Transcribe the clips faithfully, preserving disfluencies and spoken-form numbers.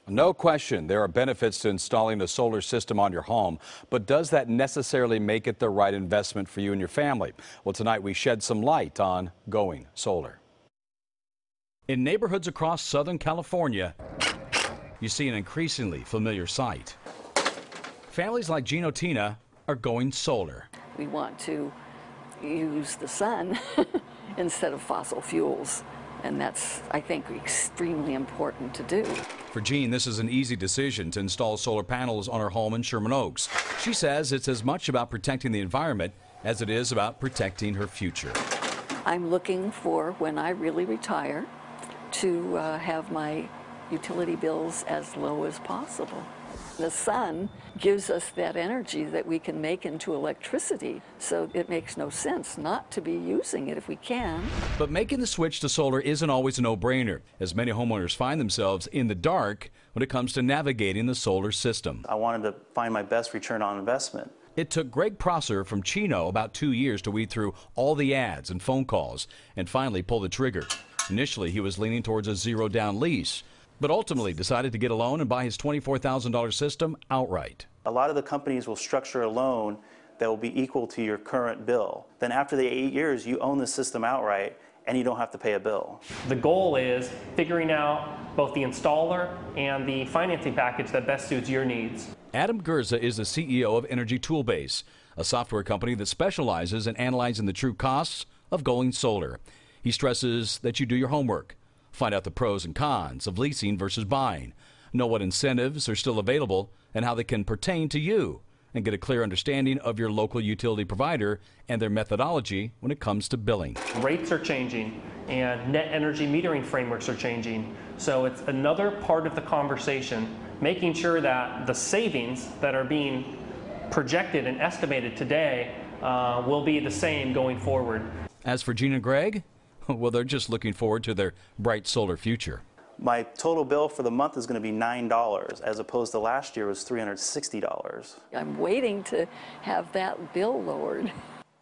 No question, there are benefits to installing a solar system on your home, but does that necessarily make it the right investment for you and your family? Well, tonight we shed some light on going solar. In neighborhoods across Southern California, you see an increasingly familiar sight. Families like Gino Tina are going solar. We want to use the sun instead of fossil fuels, and that's, I think, extremely important to do. For Jean, this is an easy decision to install solar panels on her home in Sherman Oaks. She says it's as much about protecting the environment as it is about protecting her future. I'm looking for, when I really retire, to uh, have my utility bills as low as possible. The sun gives us that energy that we can make into electricity, so it makes no sense not to be using it if we can. But making the switch to solar isn't always a no-brainer, as many homeowners find themselves in the dark when it comes to navigating the solar system. I wanted to find my best return on investment. It took Greg Prosser from Chino about two years to weed through all the ads and phone calls and finally pull the trigger. Initially, he was leaning towards a zero-down lease, but ultimately decided to get a loan and buy his twenty-four thousand dollar system outright. A lot of the companies will structure a loan that will be equal to your current bill. Then after the eight years, you own the system outright and you don't have to pay a bill. The goal is figuring out both the installer and the financing package that best suits your needs. Adam Gerza is the C E O of Energy Toolbase, a software company that specializes in analyzing the true costs of going solar. He stresses that you do your homework. Find out the pros and cons of leasing versus buying. Know what incentives are still available and how they can pertain to you. And get a clear understanding of your local utility provider and their methodology when it comes to billing. Rates are changing and net energy metering frameworks are changing. So it's another part of the conversation, making sure that the savings that are being projected and estimated today uh, will be the same going forward. As for Gene and Greg, well, they're just looking forward to their bright solar future. My total bill for the month is going to be nine dollars, as opposed to last year was three hundred sixty dollars. I'm waiting to have that bill lowered.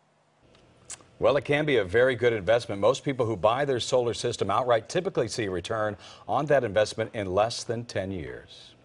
Well, it can be a very good investment. Most people who buy their solar system outright typically see a return on that investment in less than ten years.